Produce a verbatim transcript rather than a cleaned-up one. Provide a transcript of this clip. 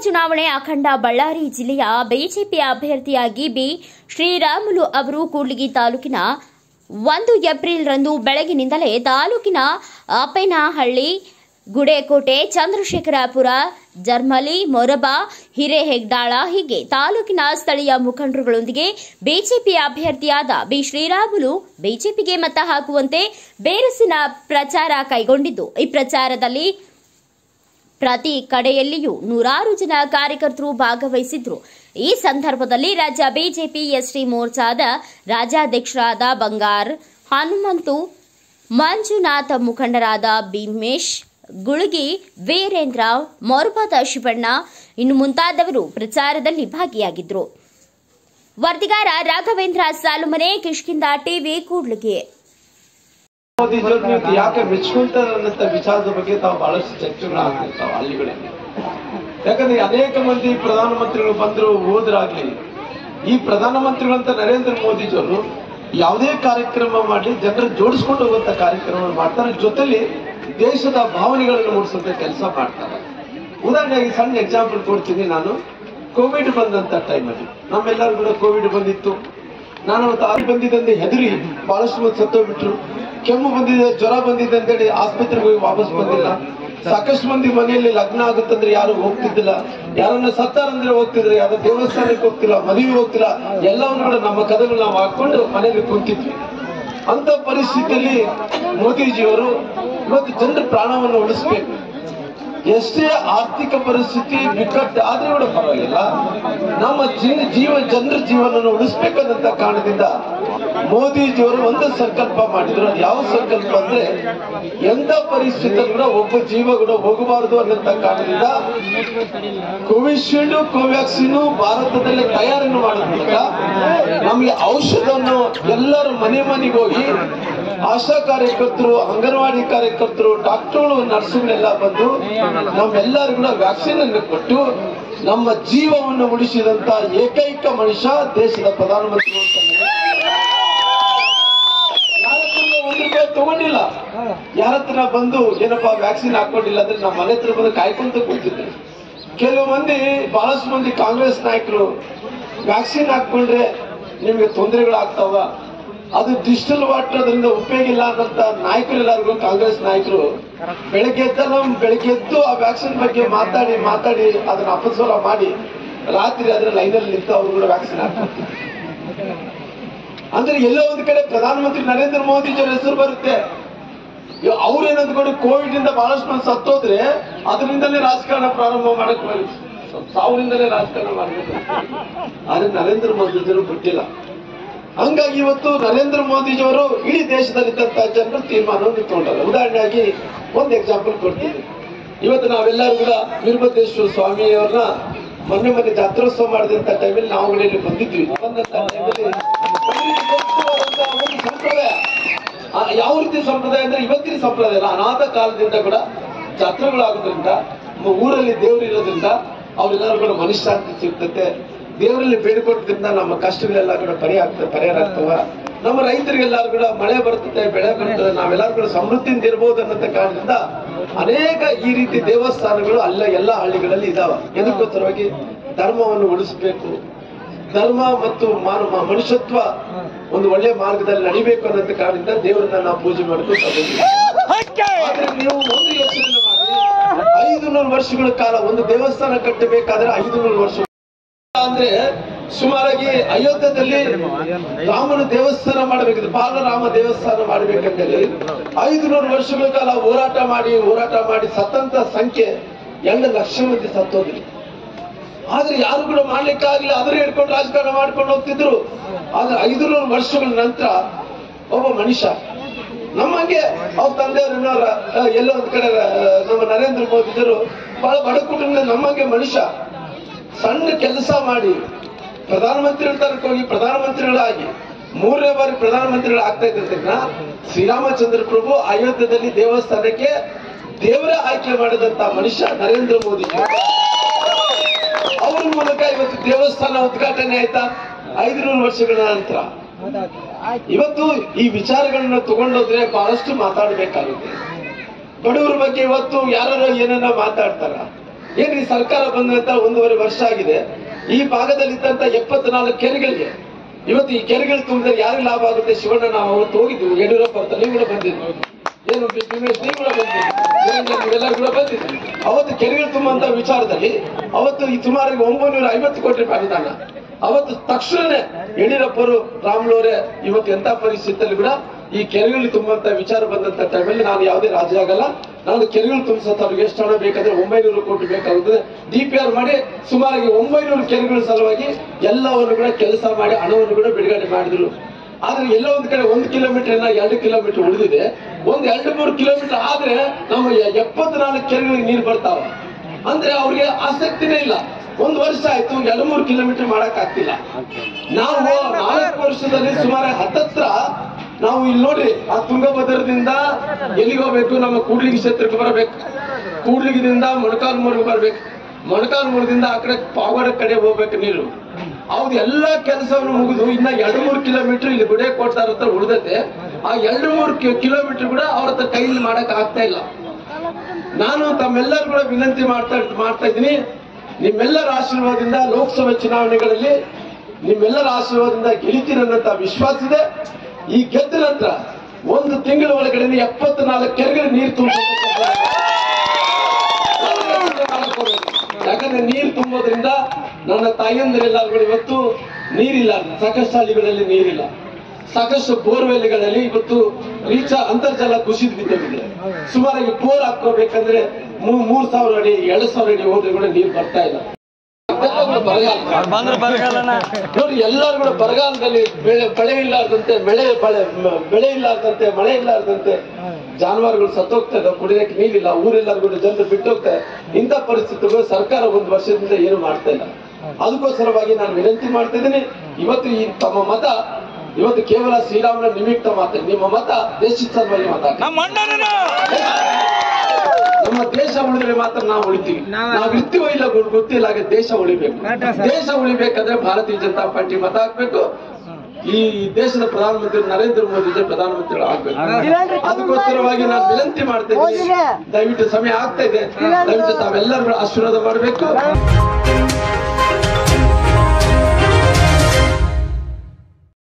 ಉಪಚುನಾವಣೆ ಅಖಂಡ ಬಳ್ಳಾರಿ ಜಿಲ್ಲೆಯ ಬಿಜೆಪಿ ಅಭ್ಯರ್ಥಿಯಾಗಿ ಬಿ ಶ್ರೀರಾಮುಲು ಅವರು ಕೂಡ್ಲಿಗಿ ತಾಲೂಕಿನ ಒಂದು ಏಪ್ರಿಲ್ ರಂದು ಬೆಳಗಿನಿಂದಲೇ ತಾಲೂಕಿನ ಅಪ್ಪೇನಹಳ್ಳಿ, ಗುಡೇಕೋಟೆ, ಚಂದ್ರಶೇಖರಪುರ, ಜರ್ಮಲಿ, ಮೊರಬಾ, ಹಿರೇಹೆಗ್ದಾಳ ಹೀಗೆ ತಾಲೂಕಿನ ಸ್ಥಳೀಯ ಮುಖಂಡರುಗಳೊಂದಿಗೆ ಬಿಜೆಪಿ ಅಭ್ಯರ್ಥಿಯಾದ ಬಿ ಶ್ರೀರಾಮುಲು ಬಿಜೆಪಿಗೆ ಮತ ಹಾಕುವಂತೆ ಬೇರಸಿನ ಪ್ರಚಾರ ಕೈಗೊಂಡಿದ್ದು, ಈ ಪ್ರಚಾರದಲ್ಲಿ ಪ್ರತಿ ಕಡೆಯಲ್ಲಿಯೂ ನೂರಾರು ಜನ ಕಾರ್ಯಕರ್ತರು ಭಾಗವಹಿಸಿದ್ರು. ಈ ಸಂದರ್ಭದಲ್ಲಿ ರಾಜ್ಯ ಬಿಜೆಪಿ ಎಸ್ಟಿ ಮೋರ್ಚಾದ ರಾಜ್ಯಾಧ್ಯಕ್ಷರಾದ ಬಂಗಾರ್ ಹನುಮಂತು, ಮಂಜುನಾಥ್, ಮುಖಂಡರಾದ ಭೀಮೇಶ್, ಗುಳಗಿ, ವೀರೇಂದ್ರ, ಮೊರಬಾದ ಶಿವಣ್ಣ ಇನ್ನು ಮುಂತಾದವರು ಪ್ರಚಾರದಲ್ಲಿ ಭಾಗಿಯಾಗಿದ್ದರು. ವರದಿಗಾರ ರಾಘವೇಂದ್ರ ಸಾಲುಮನೆ, ಕಿಷ್ಕಿಂದ ಟಿವಿ, ಕೂಡ್ಲಿಗಿ. ಯಾಕೆ ಮೆಚ್ಕೊಂತಾರಂತ ವಿಚಾರದ ಬಗ್ಗೆ ತಾವು ಬಹಳಷ್ಟು ಚರ್ಚೆಗಳು ಆಗ್ತಿರ್ತಾವ ಹಳ್ಳಿಗಳಲ್ಲಿ. ಯಾಕಂದ್ರೆ ಅನೇಕ ಮಂದಿ ಪ್ರಧಾನಮಂತ್ರಿಗಳು ಬಂದ್ರು ಹೋದ್ರಾಗ್ಲಿ, ಈ ಪ್ರಧಾನಮಂತ್ರಿಗಳಂತ ನರೇಂದ್ರ ಮೋದಿಜಿಯವರು ಯಾವುದೇ ಕಾರ್ಯಕ್ರಮ ಮಾಡಿ ಜನರ ಜೋಡಿಸ್ಕೊಂಡು ಹೋಗುವಂತ ಕಾರ್ಯಕ್ರಮ ಮಾಡ್ತಾರೆ, ಜೊತೆಲಿ ದೇಶದ ಭಾವನೆಗಳನ್ನು ಮೂಡಿಸುವಂತ ಕೆಲಸ ಮಾಡ್ತಾರೆ. ಉದಾಹರಣೆಗೆ ಸಣ್ಣ ಎಕ್ಸಾಂಪಲ್ ಕೊಡ್ತೀನಿ. ನಾನು ಕೋವಿಡ್ ಬಂದಂತ ಟೈಮಲ್ಲಿ ನಮ್ಮೆಲ್ಲರೂ ಕೂಡ ಕೋವಿಡ್ ಬಂದಿತ್ತು. ನಾನು ತಾಯಿ ಬಂದಿದ್ದಂತೆ ಹೆದರಿ ಬಹಳಷ್ಟು ಮಂದಿ ಸತ್ತೋಗ್ಬಿಟ್ರು. ಕೆಮ್ಮು ಬಂದಿದೆ, ಜ್ವರ ಬಂದಿದೆ ಅಂತೇಳಿ ಆಸ್ಪತ್ರೆಗೆ ಹೋಗಿ ವಾಪಸ್ ಬಂದಿಲ್ಲ. ಸಾಕಷ್ಟು ಮಂದಿ ಮನೆಯಲ್ಲಿ ಲಗ್ನ ಆಗುತ್ತಂದ್ರೆ ಯಾರು ಹೋಗ್ತಿದ್ದಿಲ್ಲ, ಯಾರನ್ನ ಸತ್ತಾರಂದ್ರೆ ಹೋಗ್ತಿದ್ರೆ, ಯಾವ್ದೋ ದೇವಸ್ಥಾನಕ್ಕೆ ಹೋಗ್ತಿಲ್ಲ, ಮದುವೆ ಹೋಗ್ತಿಲ್ಲ, ಎಲ್ಲವನ್ನು ಕೂಡ ನಮ್ಮ ಕದಗಳು ನಾವು ಹಾಕೊಂಡು ಮನೆಯಲ್ಲಿ ಕುಂತಿದ್ವಿ. ಅಂತ ಪರಿಸ್ಥಿತಿಯಲ್ಲಿ ಮೋದಿಜಿಯವರು ಇವತ್ತು ಜನರ ಪ್ರಾಣವನ್ನು ಉಳಿಸ್ಬೇಕು. ಎಷ್ಟೇ ಆರ್ಥಿಕ ಪರಿಸ್ಥಿತಿ ಬಿಕ್ಕಟ್ಟು ಆದ್ರೆ ಕೂಡ ಪರವಾಗಿಲ್ಲ, ನಮ್ಮ ಜೀವ ಜನರ ಜೀವನವನ್ನು ಉಳಿಸ್ಬೇಕನ್ನಂತ ಕಾರಣದಿಂದ ಮೋದಿಜಿಯವರು ಒಂದು ಸಂಕಲ್ಪ ಮಾಡಿದ್ರು. ಅದು ಯಾವ ಸಂಕಲ್ಪ ಅಂದ್ರೆ, ಎಂತ ಪರಿಸ್ಥಿತಿಯಲ್ಲಿ ಕೂಡ ಒಬ್ಬ ಜೀವ ಕೂಡ ಹೋಗಬಾರದು ಅನ್ನಂತ ಕಾರಣದಿಂದ ಕೋವಿಶೀಲ್ಡ್, ಕೋವ್ಯಾಕ್ಸಿನ್ ಭಾರತದಲ್ಲಿ ತಯಾರಿಯನ್ನು ಮಾಡೋದ್ ಮೂಲಕ ನಮಗೆ ಔಷಧವನ್ನು ಎಲ್ಲರೂ ಮನೆ ಮನೆಗೆ ಹೋಗಿ ಆಶಾ ಕಾರ್ಯಕರ್ತರು, ಅಂಗನವಾಡಿ ಕಾರ್ಯಕರ್ತರು, ಡಾಕ್ಟರ್ಗಳು, ನರ್ಸುಗಳೆಲ್ಲ ಬಂದು ನಮ್ಮೆಲ್ಲರೂ ಕೂಡ ವ್ಯಾಕ್ಸಿನ್ ಅನ್ನು ಕೊಟ್ಟು ನಮ್ಮ ಜೀವವನ್ನು ಉಳಿಸಿದಂತ ಏಕೈಕ ಮನುಷ್ಯ ದೇಶದ ಪ್ರಧಾನಮಂತ್ರಿ. ಒಂದು ರೂಪಾಯಿ ತಗೊಂಡಿಲ್ಲ, ಯಾರ ಹತ್ರ ಬಂದು ಏನಪ್ಪಾ ವ್ಯಾಕ್ಸಿನ್ ಹಾಕೊಂಡಿಲ್ಲ ಅಂದ್ರೆ ನಮ್ಮ ಮನೆ ಹತ್ರ ಬಂದು ಕಾಯ್ಕೊಂತ ಕೂತಿದ್ರು. ಕೆಲವು ಮಂದಿ, ಬಹಳಷ್ಟು ಮಂದಿ ಕಾಂಗ್ರೆಸ್ ನಾಯಕರು ವ್ಯಾಕ್ಸಿನ್ ಹಾಕೊಂಡ್ರೆ ನಿಮ್ಗೆ ತೊಂದರೆಗಳಾಗ್ತಾವ, ಅದು ಡಿಜಿಟಲ್ ವಾಟರ್, ಅದರಿಂದ ಉಪಯೋಗ ಇಲ್ಲ ಅನ್ನಂತ ನಾಯಕರು ಎಲ್ಲರಿಗೂ ಕಾಂಗ್ರೆಸ್ ನಾಯಕರು ಬೆಳಗ್ಗೆ ಎದ್ದಲ್ಲ ಬೆಳಗ್ಗೆ ಎದ್ದು ಆ ವ್ಯಾಕ್ಸಿನ್ ಬಗ್ಗೆ ಮಾತಾಡಿ ಮಾತಾಡಿ ಅದನ್ನ ಅಪಸ್ವರ ಮಾಡಿ ರಾತ್ರಿ ಅದರ ಲೈನಲ್ಲಿ ನಿಂತು ಅವರು ಕೂಡ ವ್ಯಾಕ್ಸಿನ್ ಹಾಕ್ತಾರೆ. ಅಂದ್ರೆ ಎಲ್ಲೋ ಒಂದು ಕಡೆ ಪ್ರಧಾನಮಂತ್ರಿ ನರೇಂದ್ರ ಮೋದಿಜಿಯವರ ಹೆಸರು ಬರುತ್ತೆ. ಅವ್ರೇನಂದ್ಕೊಂಡು ಕೋವಿಡ್ ಇಂದ ಬಹಳಷ್ಟು ಮಂದಿ ಸತ್ತೋದ್ರೆ ಅದರಿಂದಲೇ ರಾಜಕಾರಣ ಪ್ರಾರಂಭ ಮಾಡಕ್ ಬರುತ್ತೆ, ಸಾವಿರಿಂದಲೇ ರಾಜಕಾರಣ ಮಾಡಬೇಕು. ಆದ್ರೆ ನರೇಂದ್ರ ಮೋದಿಜಿಯವರು ಬಿಟ್ಟಿಲ್ಲ. ಹಂಗಾಗಿ ಇವತ್ತು ನರೇಂದ್ರ ಮೋದಿಜಿಯವರು ಇಡೀ ದೇಶದಲ್ಲಿದ್ದಂತ ಜನರು ತೀರ್ಮಾನವನ್ನು ತಗೊಂಡಲ್ಲ. ಉದಾಹರಣೆಯಾಗಿ ಒಂದು ಎಕ್ಸಾಂಪಲ್ ಕೊಡ್ತೀನಿ. ಇವತ್ತು ನಾವೆಲ್ಲರೂ ಕೂಡ ವೀರಭದ್ರೇಶ್ವರ ಸ್ವಾಮಿಯವರನ್ನ ಮೊನ್ನೆ ಮೊನ್ನೆ ಜಾತ್ರೋತ್ಸವ ಮಾಡಿದಂತ ಟೈಮಲ್ಲಿ ನಾವು ಇಲ್ಲಿ ಬಂದಿದ್ವಿ. ಬಂದಂತ ಟೈಮಲ್ಲಿ ಒಂದು ಸಂಪ್ರದಾಯ, ಯಾವ ರೀತಿ ಸಂಪ್ರದಾಯ ಅಂದ್ರೆ ಇವತ್ತಿನ ಸಂಪ್ರದಾಯ ಅಲ್ಲ, ಅನಾಥ ಕಾಲದಿಂದ ಕೂಡ ಜಾತ್ರೆಗಳಾಗೋದ್ರಿಂದ, ಊರಲ್ಲಿ ದೇವರು ಇರೋದ್ರಿಂದ ಅವರೆಲ್ಲರೂ ಕೂಡ ಮನಃಶಾಂತಿ ಸಿಗ್ತತೆ. ದೇವರಲ್ಲಿ ಬೇಡಿಕೊಟ್ಟದ್ರಿಂದ ನಮ್ಮ ಕಷ್ಟಗಳೆಲ್ಲ ಕೂಡ ಪರಿಹಾರ ಆಗ್ತದೆ ಪರಿಹಾರ ಆಗ್ತವ. ನಮ್ಮ ರೈತರಿಗೆಲ್ಲರೂ ಕೂಡ ಮಳೆ ಬರ್ತದೆ, ಬೆಳೆ ಬರ್ತದೆ, ನಾವೆಲ್ಲರೂ ಕೂಡ ಸಮೃದ್ಧಿಯಿಂದ ಇರ್ಬೋದು ಅನ್ನೋ ಕಾರಣದಿಂದ ಅನೇಕ ಈ ರೀತಿ ದೇವಸ್ಥಾನಗಳು ಅಲ್ಲ ಎಲ್ಲ ಹಳ್ಳಿಗಳಲ್ಲಿ ಇದಾವ. ಎದಕ್ಕೋಸ್ಕರವಾಗಿ ಧರ್ಮವನ್ನು ಉಳಿಸಬೇಕು, ಧರ್ಮ ಮತ್ತು ಮಾನವ ಮನುಷ್ಯತ್ವ ಒಂದು ಒಳ್ಳೆ ಮಾರ್ಗದಲ್ಲಿ ನಡಿಬೇಕು ಅನ್ನೋ ಕಾರಣದಿಂದ ದೇವರನ್ನ ನಾವು ಪೂಜೆ ಮಾಡ್ಕೊಂಡು ಆದ್ರೆ ನೀವು ಒಂದು ಯೋಚನೆ ಮಾಡಿ, ಐದು ನೂರು ವರ್ಷಗಳ ಕಾಲ ಒಂದು ದೇವಸ್ಥಾನ ಕಟ್ಟಬೇಕಾದ್ರೆ ಐದು ನೂರು ವರ್ಷ ಅಂದ್ರೆ ಸುಮಾರಾಗಿ ಅಯೋಧ್ಯದಲ್ಲಿ ರಾಮನ ದೇವಸ್ಥಾನ ಮಾಡಬೇಕಿದ್ರೆ, ಬಾಲರಾಮ ದೇವಸ್ಥಾನ ಮಾಡಬೇಕಂತೇಳಿ ಐದು ನೂರು ವರ್ಷಗಳ ಕಾಲ ಹೋರಾಟ ಮಾಡಿ ಹೋರಾಟ ಮಾಡಿ ಸತ್ತಂತ ಸಂಖ್ಯೆ ಎರಡು ಲಕ್ಷ ಮಂದಿ ಸತ್ತೋದ್ರಿ. ಆದ್ರೆ ಯಾರು ಕೂಡ ಮಾಡ್ಲಿಕ್ಕೆ ಆಗ್ಲಿಲ್ಲ, ಅದ್ರ ಹಿಡ್ಕೊಂಡು ರಾಜಕಾರಣ ಮಾಡ್ಕೊಂಡು ಹೋಗ್ತಿದ್ರು. ಆದ್ರೆ ಐದು ನೂರು ವರ್ಷಗಳ ನಂತರ ಒಬ್ಬ ಮನುಷ್ಯ ನಮ್ಮಂಗೆ ಅವ್ರ ತಂದೆಯವ್ರನ್ನೋರ ಎಲ್ಲೋ ಒಂದ್ ಕಡೆ ನಮ್ಮ ನರೇಂದ್ರ ಮೋದಿಜರು ಬಹಳ ಬಡ ಕುಟುಂಬದ ನಮ್ಮಂಗೆ ಮನುಷ್ಯ ಸಣ್ಣ ಕೆಲಸ ಮಾಡಿ ಪ್ರಧಾನಮಂತ್ರಿಗಳ ತನಕ ಹೋಗಿ ಪ್ರಧಾನಮಂತ್ರಿಗಳಾಗಿ ಮೂರನೇ ಬಾರಿ ಪ್ರಧಾನಮಂತ್ರಿಗಳು ಆಗ್ತಾ ಇದ್ದ ಶ್ರೀರಾಮಚಂದ್ರ ಪ್ರಭು ಅಯೋಧ್ಯದಲ್ಲಿ ದೇವಸ್ಥಾನಕ್ಕೆ ದೇವರೇ ಆಯ್ಕೆ ಮಾಡಿದಂತ ಮನುಷ್ಯ ನರೇಂದ್ರ ಮೋದಿ. ಅವ್ರ ಮೂಲಕ ಇವತ್ತು ದೇವಸ್ಥಾನ ಉದ್ಘಾಟನೆ ಆಯ್ತಾ ಐದುನೂರು ವರ್ಷಗಳ ನಂತರ. ಇವತ್ತು ಈ ವಿಚಾರಗಳನ್ನ ತಗೊಂಡೋದ್ರೆ ಬಹಳಷ್ಟು ಮಾತಾಡಬೇಕಾಗುತ್ತೆ. ಬಡವರ ಬಗ್ಗೆ ಇವತ್ತು ಯಾರು ಏನನ್ನ ಮಾತಾಡ್ತಾರ, ಏನ್ ಈ ಸರ್ಕಾರ ಬಂದಂತ ಒಂದೂವರೆ ವರ್ಷ ಆಗಿದೆ. ಈ ಭಾಗದಲ್ಲಿ ಇದ್ದಂತ ಎಪ್ಪತ್ನಾಲ್ಕು ಕೆರೆಗಳಿಗೆ ಇವತ್ತು ಈ ಕೆರೆಗಳು ತುಂಬಿದ್ರೆ ಯಾರಿಗೆ ಲಾಭ ಆಗುತ್ತೆ? ಶಿವಣ್ಣ ನಾವು ಅವತ್ತು ಹೋಗಿದ್ವಿ, ಯಡಿಯೂರಪ್ಪ ಅಂತ ನೀವು ಕೂಡ ಬಂದಿದ್ವಿ, ಏನು ಭೀಮೇಶ್ ನೀವು ಕೂಡ ಬಂದಿದ್ವಿ, ನೀವೆಲ್ಲರೂ ಕೂಡ ಬಂದಿದ್ವಿ. ಅವತ್ತು ಕೆರೆಗಳು ತುಂಬುವಂತ ವಿಚಾರದಲ್ಲಿ ಅವತ್ತು ಈ ಸುಮಾರು ಒಂಬೈನೂರ ಐವತ್ತು ಕೋಟಿ ರೂಪಾಯಿ ಅನುದಾನ. ಅವತ್ತು ತಕ್ಷಣನೇ ಯಡಿಯೂರಪ್ಪರು ರಾಮುಲುವರೇ ಇವತ್ತು ಎಂತ ಪರಿಸ್ಥಿತಿಯಲ್ಲಿ ಕೂಡ ಈ ಕೆರೆಗಳು ತುಂಬುವಂತ ವಿಚಾರ ಬಂದಂತ ಟೈಮಲ್ಲಿ ನಾನು ಯಾವುದೇ ರಾಜಿ ಆಗಲ್ಲ, ನಾನು ಕೆರೆಗಳು ತುಂಬಿಸತ್ತ ಅವ್ರಿಗೆ ಎಷ್ಟು ಹಣ ಬೇಕಾದ್ರೆ ಒಂಬೈನೂರು ಕೋಟಿ ಬೇಕಾಗುತ್ತದೆ. ಡಿ ಪಿ ಆರ್ ಮಾಡಿ ಸುಮಾರಾಗಿ ಒಂಬೈನೂರು ಕೆರೆಗಳ ಸಲುವಾಗಿ ಎಲ್ಲವನ್ನು ಕೂಡ ಕೆಲಸ ಮಾಡಿ ಹಣವನ್ನು ಕೂಡ ಬಿಡುಗಡೆ ಮಾಡಿದ್ರು. ಆದ್ರೆ ಎಲ್ಲ ಒಂದ್ ಕಡೆ ಒಂದು ಕಿಲೋಮೀಟರ್ ಇಲ್ಲ ಎರಡು ಕಿಲೋಮೀಟರ್ ಉಳಿದಿದೆ. ಒಂದ್ ಎರಡು ಮೂರು ಕಿಲೋಮೀಟರ್ ಆದ್ರೆ ನಮ್ಮ ಎಪ್ಪತ್ನಾಲ್ಕು ಕೆರೆಗಳಿಗೆ ನೀರು ಬರ್ತಾವ ಅಂದ್ರೆ ಅವ್ರಿಗೆ ಆಸಕ್ತಿನೇ ಇಲ್ಲ. ಒಂದು ವರ್ಷ ಆಯ್ತು, ಎರಡು ಮೂರು ಕಿಲೋಮೀಟರ್ ಮಾಡಕ್ ಆಗ್ತಿಲ್ಲ. ನಾವು ನಾಲ್ಕು ವರ್ಷದಲ್ಲಿ ಸುಮಾರು ಹತ್ತತ್ರ ನಾವು ಇಲ್ಲಿ ನೋಡ್ರಿ, ಆ ತುಂಗಭದ್ರದಿಂದ ಎಲ್ಲಿಗೆ ಹೋಗ್ಬೇಕು? ನಮ್ಮ ಕೂಡ್ಲಿಗಿ ಕ್ಷೇತ್ರಕ್ಕೆ ಬರಬೇಕು, ಕೂಡ್ಲಿಗಿದಿಂದ ಮೊಣಕಾಲ್ಮೂರ್ಗೆ ಬರ್ಬೇಕು, ಮೊಣಕಾಲ್ಮೂರದಿಂದ ಆ ಕಡೆ ಪಾವಗಡ ಕಡೆ ಹೋಗ್ಬೇಕು ನೀರು. ಅವ್ದು ಎಲ್ಲಾ ಕೆಲಸವನ್ನು ಮುಗಿದು ಇನ್ನ ಎರಡು ಮೂರು ಕಿಲೋಮೀಟರ್ ಇಲ್ಲಿ ಗುಡೆ ಕೊಡ್ತಾರ ಹತ್ರ ಉಳಿದೈತೆ. ಆ ಎರಡು ಮೂರು ಕಿಲೋಮೀಟರ್ ಕೂಡ ಅವ್ರ ಹತ್ರ ಕೈಲಿ ಮಾಡಕ್ ಆಗ್ತಾ ಇಲ್ಲ. ನಾನು ತಮ್ಮೆಲ್ಲರೂ ಕೂಡ ವಿನಂತಿ ಮಾಡ್ತಾ ಮಾಡ್ತಾ ಇದ್ದೀನಿ, ನಿಮ್ಮೆಲ್ಲರ ಆಶೀರ್ವಾದದಿಂದ ಲೋಕಸಭೆ ಚುನಾವಣೆಗಳಲ್ಲಿ ನಿಮ್ಮೆಲ್ಲರ ಆಶೀರ್ವಾದದಿಂದ ಗೆಲ್ತೀರನ್ನಂತ ವಿಶ್ವಾಸ ಇದೆ. ಈ ಗೆದ್ದ ನಂತರ ಒಂದು ತಿಂಗಳ ಒಳಗಡೆ ಎಪ್ಪತ್ನಾಲ್ಕು ಕೆರೆಗಳು ನೀರು ತುಂಬ, ಯಾಕಂದ್ರೆ ನೀರು ತುಂಬೋದ್ರಿಂದ ನನ್ನ ತಾಯಿಯಂದರೆಲ್ಲರೂ ಇವತ್ತು ನೀರಿಲ್ಲ, ಸಾಕಷ್ಟು ಹಳ್ಳಿಗಳಲ್ಲಿ ನೀರಿಲ್ಲ, ಸಾಕಷ್ಟು ಬೋರ್ವೆಲ್ಗಳಲ್ಲಿ ಇವತ್ತು ರೀಚಾ ಅಂತರ್ಜಲ ಕುಸಿದು ಬಿದ್ದಿದೆ. ಸುಮಾರಾಗಿ ಬೋರ್ ಹಾಕೋಬೇಕಂದ್ರೆ ಮೂರ್ ಸಾವಿರ ಅಡಿ ಎರಡು ಸಾವಿರ ಅಡಿ ಹೋದ್ರೆ ಕೂಡ ನೀರು ಬರ್ತಾ ಇಲ್ಲ. ನೋಡಿ, ಎಲ್ಲರೂ ಕೂಡ ಬರಗಾಲದಲ್ಲಿ ಬೆಳೆ ಬೆಳೆ ಇಲ್ಲಾರ್ದಂತೆ ಬೆಳೆ ಬೆಳೆ ಬೆಳೆ ಇಲ್ಲಾರ್ದಂತೆ ಮಳೆ ಇಲ್ಲಾರ್ದಂತೆ ಜಾನುವಾರುಗಳು ಸತ್ತೋಗ್ತಾ ಇದ್ದಾವೆ, ಕುಡಿಯಕ್ಕೆ ನೀರಿಲ್ಲ, ಊರೆಲ್ಲರೂ ಕೂಡ ಜನರು ಬಿಟ್ಟೋಗ್ತಾರೆ. ಇಂಥ ಪರಿಸ್ಥಿತಿಗಳು ಸರ್ಕಾರ ಒಂದು ವರ್ಷದಿಂದ ಏನು ಮಾಡ್ತಾ ಇಲ್ಲ. ಅದಕ್ಕೋಸ್ಕರವಾಗಿ ನಾನು ವಿನಂತಿ ಮಾಡ್ತಾ ಇದ್ದೀನಿ, ಇವತ್ತು ಈ ತಮ್ಮ ಮತ ಇವತ್ತು ಕೇವಲ ಶ್ರೀರಾಮನ ನಿಮಿತ್ತ ಮಾತ್ರ, ನಿಮ್ಮ ಮತ ದೇಶದ ಸಲುವಾಗಿ ಮತ. ನಮ್ಮ ದೇಶ ಉಳಿದ್ರೆ ಮಾತ್ರ ನಾವು ಉಳಿತೀವಿ. ನಾವು ಇರ್ತೀವೋ ಇಲ್ಲ ಗೊತ್ತಿಲ್ಲ, ಹಾಗೆ ದೇಶ ಉಳಿಬೇಕು. ದೇಶ ಉಳಿಬೇಕಾದ್ರೆ ಭಾರತೀಯ ಜನತಾ ಪಾರ್ಟಿ ಮತ ಹಾಕ್ಬೇಕು. ಈ ದೇಶದ ಪ್ರಧಾನಮಂತ್ರಿ ನರೇಂದ್ರ ಮೋದಿ ಪ್ರಧಾನಮಂತ್ರಿಗಳು ಆಗ್ಬೇಕು. ಅದಕ್ಕೋಸ್ಕರವಾಗಿ ನಾನು ವಿನಂತಿ ಮಾಡ್ತಾ ಇದ್ದೀನಿ, ದಯವಿಟ್ಟು ಸಮಯ ಆಗ್ತಾ ಇದೆ, ದಯವಿಟ್ಟು ತಾವೆಲ್ಲರೂ ಆಶೀರ್ವಾದ ಮಾಡಬೇಕು.